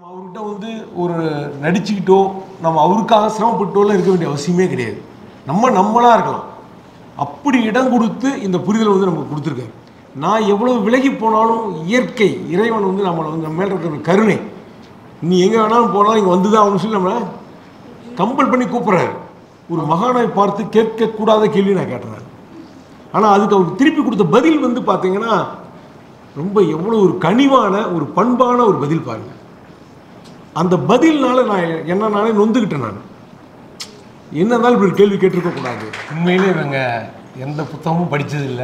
நம்ம அவர்கிட்ட வந்து ஒரு நடிச்சுக்கிட்டோ நம்ம அவருக்காக சிரமப்பட்டோலாம் இருக்க வேண்டிய அவசியமே கிடையாது. நம்மளாக இருக்கலாம். அப்படி இடம் கொடுத்து இந்த புரிதலை வந்து நமக்கு கொடுத்துருக்காரு. நான் எவ்வளோ விலகி போனாலும் இயற்கை இறைவன் வந்து நம்மளை வந்து நம்ம மேலே இருக்கிற கருணை, நீ எங்கே வேணாலும் போனாலும் இங்கே வந்து தான் அவனு சொல்லி நம்மளை கம்பல் பண்ணி கூப்பிட்றாரு. ஒரு மகானை பார்த்து கேட்கக்கூடாத கேள்வி நான் கேட்டேன். ஆனால் அதுக்கு அவருக்கு திருப்பி கொடுத்த பதில் வந்து பார்த்தீங்கன்னா ரொம்ப எவ்வளோ ஒரு கனிவான ஒரு பண்பான ஒரு பதில் பாருங்கள். அந்த பதில்னால நான் நானே நொந்துக்கிட்டேன். நான் என்ன இருந்தாலும் இப்படி கேள்வி கேட்டிருக்கக்கூடாது. உண்மையிலே இவங்க எந்த புத்தகமும் படித்ததில்லை.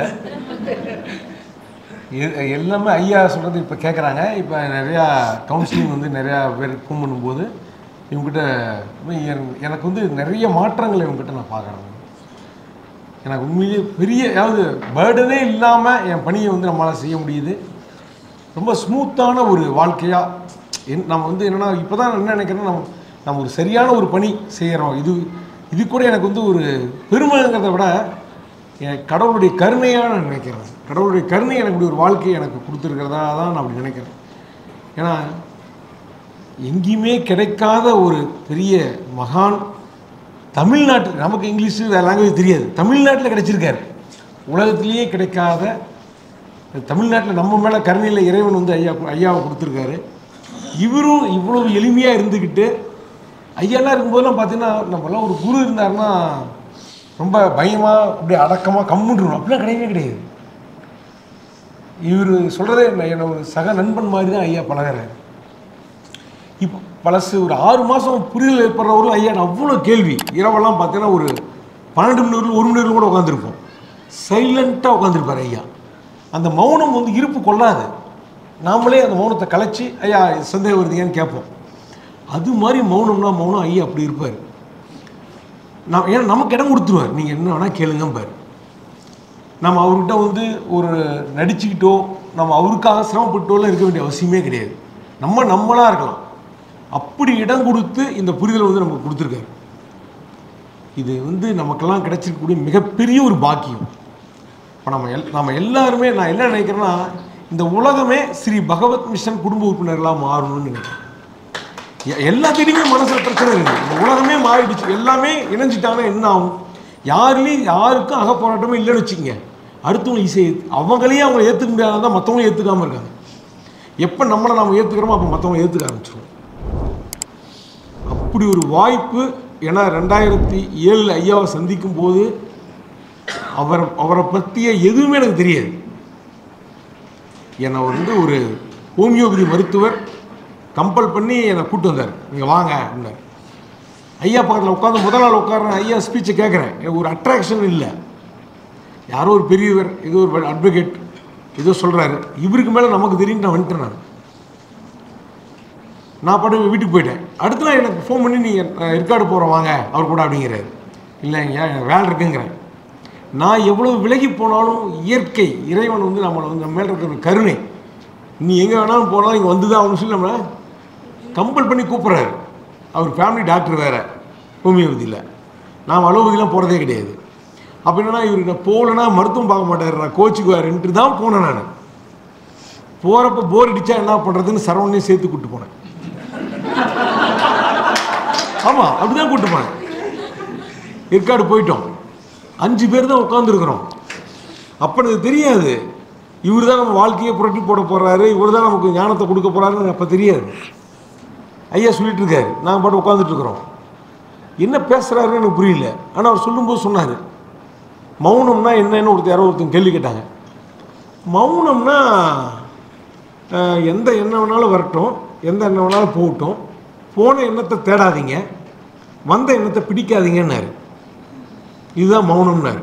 எல்லாமே ஐயா சொல்கிறது இப்போ கேட்குறாங்க. இப்போ நிறையா கவுன்சிலிங் வந்து நிறையா பேர் பண்ணும்போது இவங்ககிட்ட எனக்கு வந்து நிறைய மாற்றங்கள் இவங்ககிட்ட நான் பார்க்குறேன். எனக்கு உண்மையிலேயே பெரிய அதாவது பேர்டனே இல்லாமல் என் பணியை வந்து நம்மளால் செய்ய முடியுது. ரொம்ப ஸ்மூத்தான ஒரு வாழ்க்கையாக நம்ம வந்து என்னென்னா இப்போ தான் என்ன நினைக்கிறேன்னா நம்ம ஒரு சரியான ஒரு பணி செய்கிறோம். இது கூட எனக்கு வந்து ஒரு பெருமைங்கிறத விட என் கடவுளுடைய கருணையாக நான் நினைக்கிறேன். கடவுளுடைய கருணை எனக்கு ஒரு வாழ்க்கையை எனக்கு கொடுத்துருக்கிறதா தான் நான் அப்படி நினைக்கிறேன். ஏன்னா எங்கேயுமே கிடைக்காத ஒரு பெரிய மகான் தமிழ்நாட்டில், நமக்கு இங்கிலீஷு லாங்குவேஜ் தெரியாது, தமிழ்நாட்டில் கிடைச்சிருக்காரு. உலகத்திலேயே கிடைக்காத தமிழ்நாட்டில் நம்ம மேலே கருணையில் இறைவன் வந்து ஐயாவை கொடுத்துருக்காரு. இவரும் இவ்வளவு எளிமையாக இருந்துக்கிட்டு ஐயாலாம் இருக்கும்போதெல்லாம் பார்த்தீங்கன்னா நம்மளாம் ஒரு குரு இருந்தாருன்னா ரொம்ப பயமாக அப்படியே அடக்கமாக கம்முன்றுடும். அப்படிலாம் கிடையவே கிடையாது. இவர் சொல்கிறதே என்னோட ஒரு சக நண்பன் மாதிரி தான் ஐயா பழகிறாரு. இப்போ பழசு ஒரு 6 மாதம் புரிதல் ஏற்படுறவரும் ஐயா அவ்வளோ கேள்வி. இரவெல்லாம் பார்த்தீங்கன்னா ஒரு 12 மணி நேரம் 1 மணி நேரம் கூட உட்காந்துருப்போம். சைலண்ட்டாக உட்காந்துருப்பார் ஐயா. அந்த மௌனம் வந்து இருப்பு கொள்ளாது. நாமளே அந்த மௌனத்தை கலைச்சி ஐயா சந்தேகம் வருதுங்கன்னு கேட்போம். அது மாதிரி மௌனம்னா மௌனம் ஐயா அப்படி இருப்பார். ஏன்னா நமக்கு இடம் கொடுத்துருவார். நீங்கள் என்ன வேணால் கேளுங்கம்பார். நம்ம அவர்கிட்ட வந்து ஒரு நடிச்சுக்கிட்டோ நம்ம அவருக்காக சிரமப்பட்டோலாம் இருக்க வேண்டிய அவசியமே கிடையாது. நம்மளாக இருக்கலாம். அப்படி இடம் கொடுத்து இந்த புரிதலை வந்து நமக்கு கொடுத்துருக்காரு. இது வந்து நமக்கெல்லாம் கிடைச்சிருக்கக்கூடிய மிகப்பெரிய ஒரு பாக்கியம். இப்போ நம்ம எல்லாருமே நான் என்ன நினைக்கிறேன்னா இந்த உலகமே ஸ்ரீ பகவத் மிஷன் குடும்ப உறுப்பினர்களாக மாறணும்னு நினைக்கிறேன். எல்லாத்திலையுமே மனசில் பிரச்சனை இருக்குது. இந்த உலகமே மாறிடுச்சு. எல்லாமே இணைஞ்சிட்டாங்கன்னா என்ன ஆகும்? யாருக்கும் அகப்போராட்டமே இல்லைன்னு வச்சுக்கோங்க. அடுத்தவங்க அவங்களையே அவங்கள ஏற்றுக்க முடியாதான் மற்றவங்களும் ஏற்றுக்காமல் இருக்காங்க. எப்போ நம்மளை நம்ம ஏற்றுக்கிறோமோ அப்போ மற்றவங்களை ஏற்றுக்க ஆரம்பிச்சிடும். அப்படி ஒரு வாய்ப்பு. ஏன்னா 2007 ஐயாவை சந்திக்கும் போது அவரை பற்றிய எதுவுமே எனக்கு தெரியாது. என்னை வந்து ஒரு ஹோமியோபதி மருத்துவர் கம்பல் பண்ணி என்னை கூப்பிட்டு வந்தார். நீங்கள் வாங்க அப்படின்னார். ஐயா பக்கத்தில் உட்காந்து முதல் நாள் உட்காரேன். ஐயா ஸ்பீச்சை கேட்குறேன். எனக்கு ஒரு அட்ராக்ஷன் இல்லை. யாரோ ஒரு பெரியவர், ஏதோ ஒரு அட்வொகேட் ஏதோ சொல்கிறாரு. இவருக்கு மேலே நமக்கு தெரியும். நான் வந்துட்டேன். நான் பாட்டு வீட்டுக்கு போயிட்டேன். அடுத்த நாள் எனக்கு ஃபோன் பண்ணி நீங்கள் ஏற்காடு போகிறோம் வாங்க அவர் கூட அப்படிங்கிறாரு. இல்லைங்க எனக்கு வேலை இருக்குங்கிறேன். நான் எவ்வளோ விலகி போனாலும் இயற்கை இறைவன் வந்து நம்மளை வந்து நம்ம மேலே இருக்கிற கருணை, நீ எங்கே வேணாலும் போனாலும் இங்கே வந்து தான் அவனு சொல்லி நம்மளை கம்பல் பண்ணி கூப்பிட்றாரு. அவர் ஃபேமிலி டாக்டர் வேறு, ஹோமியோபதியில். நான் அலோபதிலாம் போகிறதே கிடையாது. அப்போ என்னன்னா இவர் நான் போகலன்னா மருத்துவம் பார்க்க மாட்டார், நான் கோச்சுக்குவாருன்ட்டு தான் போனேன். நான் போகிறப்ப போர் அடித்தா என்ன பண்ணுறதுன்னு சரவணையும் சேர்த்து கூப்பிட்டு போனேன். ஆமாம் அப்படிதான் கூப்பிட்டு போனேன். ஏற்காடு போயிட்டோம். 5 பேர் தான் உட்காந்துருக்குறோம். அப்போ எனக்கு தெரியாது இவர் தான் நம்ம வாழ்க்கையை புரட்டி போட போகிறாரு, இவர் தான் நமக்கு ஞானத்தை கொடுக்க போகிறாருன்னு அப்போ தெரியாது. ஐயா சொல்லிட்டு இருக்காரு, நாங்கள் பாட்டு உட்காந்துட்ருக்குறோம். என்ன பேசுகிறாருன்னு எனக்கு புரியல. ஆனால் அவர் சொல்லும்போது சொன்னார், மௌனம்னா என்னன்னு ஒருத்தங்க கேள்வி கேட்டாங்க. மௌனம்னா எந்த எண்ணம் வேணாலும் வரட்டும், எந்த எண்ணம் வேணாலும் போகட்டும், போன எண்ணத்தை தேடாதீங்க, வந்த எண்ணத்தை பிடிக்காதீங்கன்னாரு. இதுதான் மௌனம்னாரு.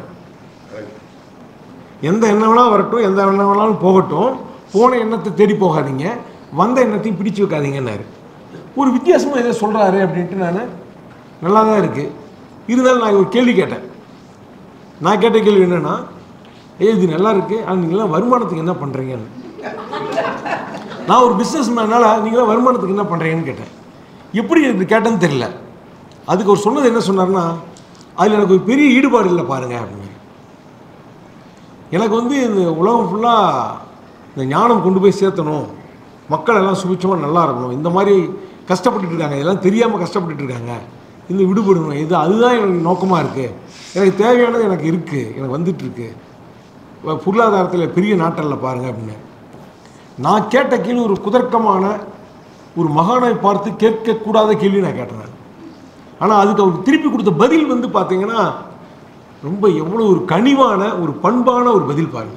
எந்த எண்ணம் வேணாலும் வரட்டும், எந்த எண்ணம் வேணாலும் போகட்டும், போன எண்ணத்தை தேடி போகாதீங்க, வந்த எண்ணத்தையும் பிடிச்சி வைக்காதீங்கன்னாரு. ஒரு வித்தியாசமாக எதை சொல்கிறாரு அப்படின்ட்டு நான் நல்லா தான் இருக்குது. இருந்தாலும் நான் ஒரு கேள்வி கேட்டேன். நான் கேட்ட கேள்வி என்னென்னா, இது நல்லா இருக்குது, ஆனால் நீங்களாம் வருமானத்துக்கு என்ன பண்ணுறீங்கன்னு. நான் ஒரு பிஸ்னஸ் மேனால நீங்களாம் வருமானத்துக்கு என்ன பண்ணுறீங்கன்னு கேட்டேன். எப்படி எனக்கு கேட்டேன்னு தெரியல. அதுக்கு அவர் சொன்னது என்ன சொன்னார்னா, அதில் எனக்கு ஒரு பெரிய ஈடுபாடு இல்லை பாருங்கள் அப்படின்னு. எனக்கு வந்து இந்த உலகம் ஃபுல்லாக இந்த ஞானம் கொண்டு போய் சேர்த்தணும், மக்கள் எல்லாம் சுபிட்சமாக நல்லா இருக்கணும், இந்த மாதிரி கஷ்டப்பட்டுட்டு இருக்காங்க, இதெல்லாம் தெரியாமல் கஷ்டப்பட்டுட்டு இருக்காங்க, இந்த விடுபடணும், இது அதுதான் எனக்கு நோக்கமாக இருக்குது. எனக்கு தேவையானது எனக்கு இருக்குது, எனக்கு வந்துட்டுருக்கு, பொருளாதாரத்தில் பெரிய நாட்டல்ல பாருங்கள் அப்படின்னு. நான் கேட்ட கேள்வி ஒரு குதர்க்கமான ஒரு மகானை பார்த்து கேட்கக்கூடாத கேள்வி நான் கேட்டேன். ஆனால் அதுக்கு அவருக்கு திருப்பி கொடுத்த பதில் வந்து பார்த்தீங்கன்னா ரொம்ப எவ்வளோ ஒரு கனிவான ஒரு பண்பான ஒரு பதில் பாருங்கள்.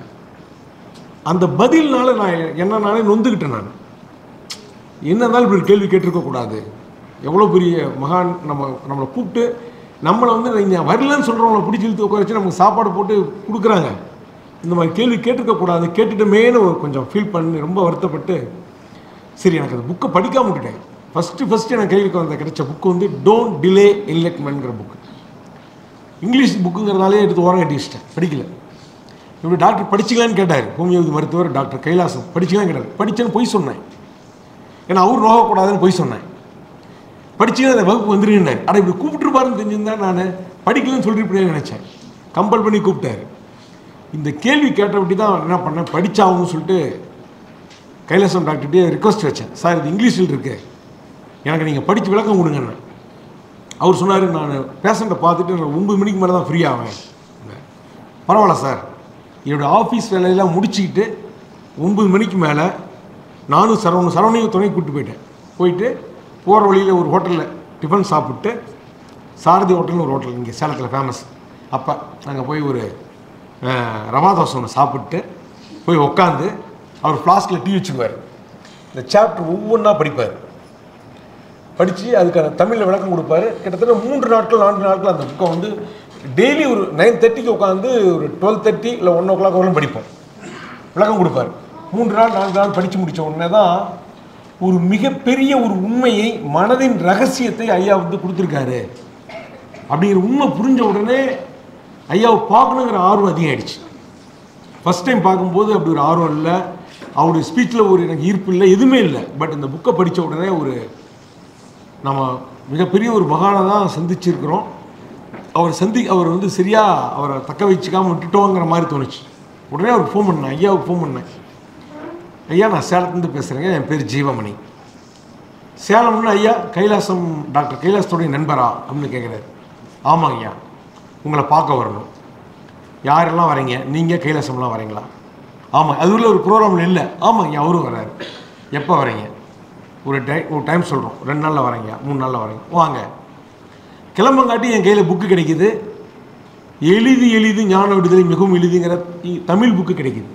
அந்த பதில்னால நான் நானே நொந்துக்கிட்டேன். நான் என்ன இருந்தாலும் இப்படி கேள்வி கேட்டிருக்கக்கூடாது. எவ்வளோ பெரிய மகான் நம்மளை கூப்பிட்டு நம்மளை வந்து நீங்கள் வரலன்னு சொல்கிறவங்கள பிடிச்சி இழுத்து உட்கார வச்சு நமக்கு சாப்பாடு போட்டு கொடுக்குறாங்க. இந்த மாதிரி கேள்வி கேட்டிருக்கக்கூடாது, கேட்டுட்டுமேனு கொஞ்சம் ஃபீல் பண்ணி ரொம்ப வருத்தப்பட்டு சரி எனக்கு அந்த புக்கை படிக்காம விட்டுட்டேன். ஃபஸ்ட்டு எனக்கு கையில் வந்த கிடைச்ச புக்கு வந்து டோன்ட் டிலே என்லைட்மென்ட்ங்கிற புக்கு. இங்கிலீஷ் புக்குங்கிறதாலே எடுத்து ஓரம் கட்டி வச்சிட்டேன், படிக்கல. இப்படி டாக்டர் படிச்சிக்கலான்னு கேட்டார், ஹோமியோபதி மருத்துவர் டாக்டர் கைலாசம். படிச்சிக்கலாம் கேட்டார், படித்தேன்னு பொய் சொன்னேன். ஏன்னா அவர் நோகக்கூடாதுன்னு பொய் சொன்னேன். படிச்சுன்னா அந்த வகுப்பு வந்துருந்தார். ஆனால் இப்படி கூப்பிட்டுருப்பாருன்னு தெரிஞ்சிருந்தா நான் படிக்கலன்னு சொல்லிட்டு நினச்சேன். கம்பல் பண்ணி கூப்பிட்டாரு. இந்த கேள்வி கேட்டபடி தான் என்ன பண்ணேன், படித்தாகணும்னு சொல்லிட்டு கைலாசம் டாக்டர்கிட்டே ரிக்வஸ்ட் வச்சேன். சார் இது இங்கிலீஷில் இருக்கு, எனக்கு நீங்கள் படித்து விளக்கம் கொடுங்கன்னு. அவர் சொன்னார், நான் பேஷண்ட்டை பார்த்துட்டு நான் 9 மணிக்கு மேலே தான் ஃப்ரீ ஆவேன். பரவாயில்ல சார், என்னோடய ஆஃபீஸ் வேலையெல்லாம் முடிச்சுக்கிட்டு 9 மணிக்கு மேலே நானும் சரவணையும் துணை கூப்பிட்டு போயிட்டு போகிற வழியில் ஒரு ஹோட்டலில் டிஃபன் சாப்பிட்டு, சாரதி ஹோட்டல்னு ஒரு ஹோட்டல் இங்கே சேலத்தில் ஃபேமஸ். அப்போ நாங்கள் போய் ஒரு ரவா தோசை ஒன்று சாப்பிட்டு போய் உட்காந்து அவர் ஃப்ளாஸ்கில் டீ வச்சுக்குவார். இந்த சாப்டர் ஒவ்வொன்றா படிப்பார். படித்து அதுக்கான தமிழில் விளக்கம் கொடுப்பார். கிட்டத்தட்ட 3 நாட்கள் 4 நாட்கள் அந்த புக்கை வந்து டெய்லி ஒரு 9:30க்கு உட்காந்து ஒரு 12:30 இல்லை 1 o'clock வரலும் படிப்போம். விளக்கம் கொடுப்பார். 3 நாள் 4 நாள் படித்து முடித்த உடனே தான் ஒரு மிகப்பெரிய ஒரு உண்மையை, மனதின் ரகசியத்தை ஐயா வந்து கொடுத்துருக்காரு அப்படிங்கிற உண்மை புரிஞ்ச உடனே ஐயாவை பார்க்கணுங்கிற ஆர்வம் அதிகம் ஆயிடுச்சு. ஃபஸ்ட் டைம் பார்க்கும்போது அப்படி ஒரு ஆர்வம் இல்லை, அவருடைய ஸ்பீச்சில் ஒரு எனக்கு ஈர்ப்பு இல்லை, எதுவுமே இல்லை. பட் இந்த புக்கை படித்த உடனே ஒரு நம்ம மிகப்பெரிய ஒரு மகானை தான் சந்திச்சிருக்கிறோம். அவர் வந்து சரியாக அவரை தக்க வச்சுக்காமல் விட்டுட்டோங்கிற மாதிரி தோணுச்சு. உடனே அவருக்கு ஃபோன் பண்ணேன், ஐயாவுக்கு ஃபோன் பண்ணேன். ஐயா நான் சேலத்துலேருந்து பேசுகிறேங்க, என் பேர் ஜீவமணி. சேலம்னு ஐயா கைலாசம் டாக்டர் கைலாசத்தோடைய நண்பரா அப்படின்னு கேட்குறாரு. ஆமாங்க ஐயா, உங்களை பார்க்க வரணும். யாரெல்லாம் வரீங்க? நீங்கள் கைலாசம்லாம் வரீங்களா? ஆமாம். அது உள்ள ஒரு ப்ரோக்ராமில் இல்லை. ஆமாங்க ஐயா, அவரும் வர்றாரு. எப்போ வரீங்க? ஒரு டைம் சொல்கிறோம், 2 நாளில் வரீங்க, 3 நாளில் வரீங்க, வாங்க. கிளம்பங்காட்டி என் கையில் புக்கு கிடைக்கிது. எளிது ஞான விடுதலை மிகவும் எளிதுங்கிற தமிழ் புக்கு கிடைக்கிது.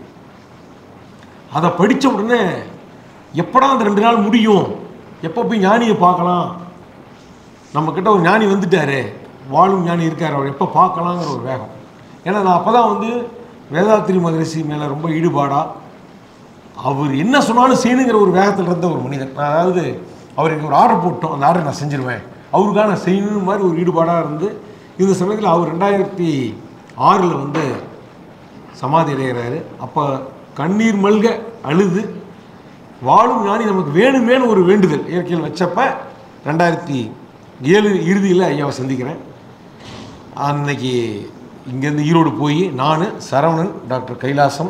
அதை படித்த உடனே எப்படா அந்த 2 நாள் முடியும், எப்போ போய் ஞானியை பார்க்கலாம், நம்மக்கிட்ட ஒரு ஞானி வந்துட்டாரு, வாழும் ஞானி இருக்கார், அவர் எப்போ பார்க்கலாங்கிற ஒரு வேகம். ஏன்னா நான் அப்போ தான் வந்து வேதாத்திரி மகரிஷி மேலே ரொம்ப ஈடுபாடாக, அவர் என்ன சொன்னாலும் செய்யணுங்கிற ஒரு வேகத்தில் இருந்த ஒரு மனிதன். நான் அதாவது அவர் எனக்கு ஒரு ஆர்டர் போட்டோம், அந்த ஆர்டர் நான் செஞ்சுருவேன், அவருக்காக நான் செய்யணும் மாதிரி ஒரு ஈடுபாடாக இருந்து, இந்த சமயத்தில் அவர் 2006 வந்து சமாதி அடைகிறாரு. அப்போ கண்ணீர் மல்க அழுது வாழும் ஞானி நமக்கு வேணுமேனு ஒரு வேண்டுதல் இயற்கையில் வச்சப்ப 2007 இறுதியில் ஐயாவை சந்திக்கிறேன். அன்னைக்கு இங்கேருந்து ஈரோடு போய் நான், சரவணன், டாக்டர் கைலாசம்,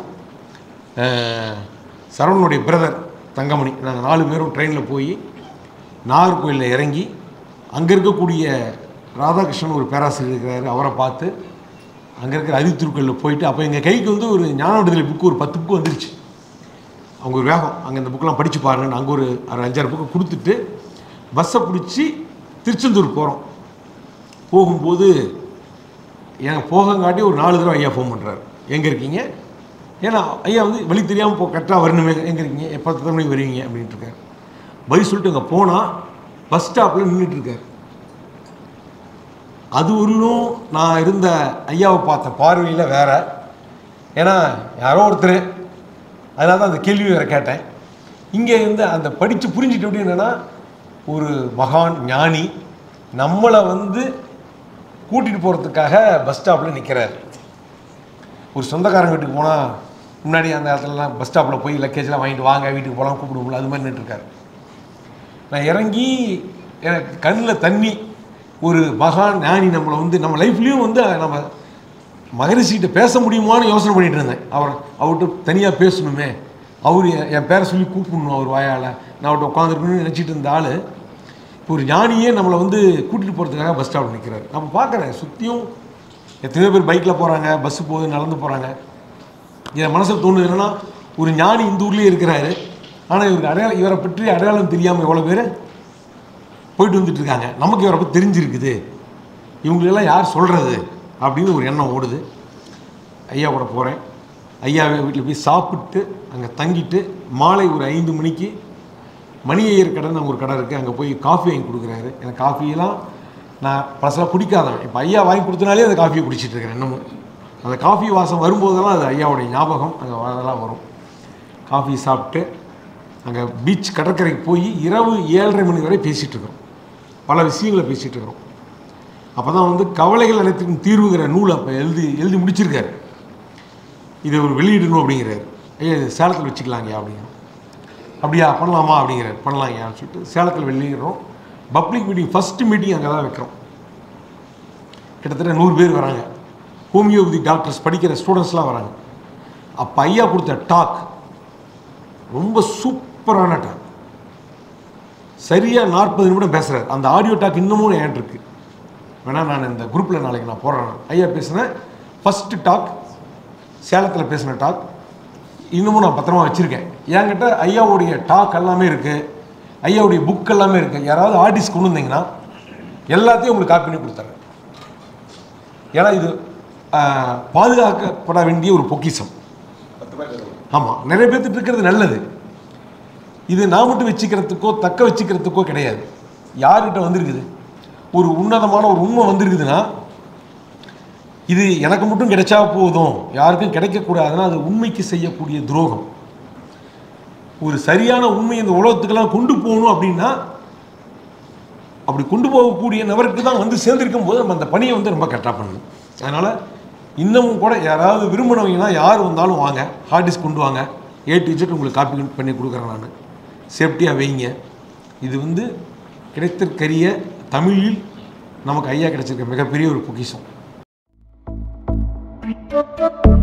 சரவணனுடைய பிரதர் தங்கமணி, நாங்கள் 4 பேரும் ட்ரெயினில் போய் நாகர்கோயிலில் இறங்கி அங்கே இருக்கக்கூடிய ராதாகிருஷ்ணன் ஒரு பேராசிரியர் இருக்கிறாரு, அவரை பார்த்து அங்கே இருக்கிற அதித்திருக்கல்ல போயிட்டு, அப்போ எங்கள் கைக்கு வந்து ஒரு ஞான விடுதலை புக்கு ஒரு 10 புக்கு வந்துருச்சு. அவங்க ஒரு வேகம், அங்கே இந்த புக்கெலாம் படித்து பாருங்கன்னு அங்கே ஒரு 5-6 புக்கு கொடுத்துட்டு பஸ்ஸை பிடிச்சி திருச்செந்தூர் போகிறோம். போகும்போது எனக்கு போகங்காட்டி ஒரு 4 தடவை ஐயா ஃபோன் பண்ணுறாரு, எங்கே இருக்கீங்க? ஏன்னா ஐயா வந்து வழி தெரியாமல் கரெக்டாக வரணுமே, எங்கே இருக்கீங்க, எப்போ 10 மணிக்கு வருவீங்க அப்படின்ட்டு இருக்காரு. பதில் சொல்லிட்டு அங்கே போனால் பஸ் ஸ்டாப்பில் நின்றுட்டுருக்கார். அது ஒன்றும் நான் இருந்த ஐயாவை பார்த்த பார்வையில் வேற. ஏன்னா யாரோ ஒருத்தர், அதனால தான் அந்த கேள்வி வேறு கேட்டேன். இங்கே இருந்து அந்த படித்து புரிஞ்சுட்டு எப்படி என்னென்னா, ஒரு மகான் ஞானி நம்மளை வந்து கூட்டிகிட்டு போகிறதுக்காக பஸ் ஸ்டாப்பில் நிற்கிறார். ஒரு சொந்தக்காரங்க வீட்டுக்கு போனால் முன்னாடி அந்த இடத்துலலாம் பஸ் ஸ்டாப்பில் போய் லக்கேஜெலாம் வாங்கிட்டு வாங்க வீட்டுக்கு போகலாம் கூப்பிடுவோம்ல, அது மாதிரி நின்றுருக்காரு. நான் இறங்கி எனக்கு கண்ணில் தண்ணி, ஒரு மகான் ஞானி நம்மளை வந்து நம்ம லைஃப்லேயும் வந்து நம்ம மகரிஷிகிட்ட பேச முடியுமான்னு யோசனை பண்ணிகிட்டு இருந்தேன். அவர்கிட்ட தனியாக பேசணுமே, அவர் என் பேரை சொல்லி கூப்பிடணும் அவர் வாயால், நான் அவர்கிட்ட உட்காந்துருக்கணும்னு நினச்சிட்டு இருந்த ஆள் இப்போ ஒரு ஞானியே நம்மளை வந்து கூட்டிகிட்டு போகிறதுக்காக பஸ் ஸ்டாப்பில் நிற்கிறாரு. நம்ம பார்க்குறேன் சுற்றியும் எத்தனையோ பேர் பைக்கில் போகிறாங்க, பஸ்ஸு போகுது, நடந்து போகிறாங்க. என் மனசில் தோணுது என்னன்னா, ஒரு ஞானி இந்த ஊர்லேயே இருக்கிறாரு, ஆனால் இவருக்கு இவரை பற்றி அடையாளம் தெரியாமல் எவ்வளோ பேர் போயிட்டு வந்துட்டுருக்காங்க. நமக்கு இவரை பற்றி தெரிஞ்சிருக்குது, இவங்களெல்லாம் யார் சொல்கிறது அப்படின்னு ஒரு எண்ணம் ஓடுது. ஐயா கூட போகிறேன். ஐயா வீட்டில் போய் சாப்பிட்டு அங்கே தங்கிட்டு மாலை ஒரு 5 மணிக்கு மணி ஐயர் கடைன்னு ஒரு கடை இருக்குது, அங்கே போய் காஃபி வாங்கி கொடுக்குறாரு. எனக்கு காஃபியெல்லாம் நான் பழசெல்லாம் குடிக்காதான், இப்போ ஐயா வாங்கி கொடுத்தனாலே அந்த காஃபியை குடிச்சிட்ருக்கிறேன். இன்னமும் அந்த காஃபி வாசம் வரும்போதெல்லாம் அது ஐயாவுடைய ஞாபகம் அங்கே வரதெல்லாம் வரும். காஃபி சாப்பிட்டு அங்கே பீச் கடற்கரைக்கு போய் இரவு 7:30 மணி வரை பேசிகிட்ருக்குறோம், பல விஷயங்களை பேசிகிட்ருக்குறோம். அப்போ தான் வந்து கவலைகள் அனைத்துக்கும் தீர்வுங்கிற நூலை அப்போ எழுதி முடிச்சிருக்காரு. இதை ஒரு வெளியிடணும் அப்படிங்கிறாரு. ஐயா இது சேலத்தில் வச்சுக்கலாங்கய்யா அப்படிங்கிறோம். அப்படியா பண்ணலாமா அப்படிங்கிறார். பண்ணலாங்கய்யான்னு சொல்லிட்டு சேலத்தில் வெளியிடுறோம். பப்ளிக் மீட்டிங் ஃபஸ்ட்டு மீட்டிங் அங்கே தான் வைக்கிறோம். கிட்டத்தட்ட 100 பேர் வராங்க. ஹோமியோபதி டாக்டர்ஸ் படிக்கிற ஸ்டூடெண்ட்ஸ்லாம் வராங்க. அப்போ ஐயா கொடுத்த டாக் ரொம்ப சூப்பரான டாக். சரியாக 40 நிமிடம் பேசுகிறார். அந்த ஆடியோ டாக் இன்னமும் என்கிட்ட இருக்கு. வேணால் நான் இந்த குரூப்பில் நாளைக்கு நான் போடுறேன். ஐயா பேசினேன் ஃபஸ்ட்டு டாக், சேலத்தில் பேசின டாக் இன்னமும் நான் பத்திரமா வச்சுருக்கேன். என்கிட்ட ஐயாவுடைய டாக் எல்லாமே இருக்குது, ஐயாவுடைய புக் எல்லாமே இருக்குது. யாராவது ஆர்டிஸ்ட் கொண்டு வந்தீங்கன்னா எல்லாத்தையும் உங்களுக்கு காப்பி பண்ணி கொடுத்தாங்க. ஏன்னா இது பாதுகாக்கப்பட வேண்டிய ஒரு பொக்கிஷம். ஆமாம், நிறைய பேர்த்துட்டு இருக்கிறது நல்லது. இது நான் மட்டும் வச்சுக்கிறதுக்கோ தக்க வச்சுக்கிறதுக்கோ கிடையாது. யார்கிட்ட வந்திருக்குது ஒரு உன்னதமான ஒரு உண்மை வந்திருக்குதுன்னா இது எனக்கு மட்டும் கிடைச்சா போதும், யாருக்கும் கிடைக்கக்கூடாதுன்னா அது உண்மைக்கு செய்யக்கூடிய துரோகம். ஒரு சரியான உண்மை இந்த உலகத்துக்கெல்லாம் கொண்டு போகணும் அப்படின்னா அப்படி கொண்டு போகக்கூடிய நபருக்கு தான் வந்து சேர்ந்திருக்கும் போது நம்ம அந்த பணியை வந்து ரொம்ப கரெக்டாக பண்ணணும். அதனால் இன்னமும் கூட யாராவது விரும்பினவங்கன்னா யார் வந்தாலும் வாங்க, ஹார்டிஸ்க் கொண்டு வாங்க, A to Z உங்களுக்கு காப்பி பண்ணி கொடுக்குறேன். நான் சேஃப்டியாக வைங்க. இது வந்து கிடைத்திருக்கிற தமிழில் நமக்கு ஐயா கிடைச்சிருக்க மிகப்பெரிய ஒரு பொக்கிஷம்.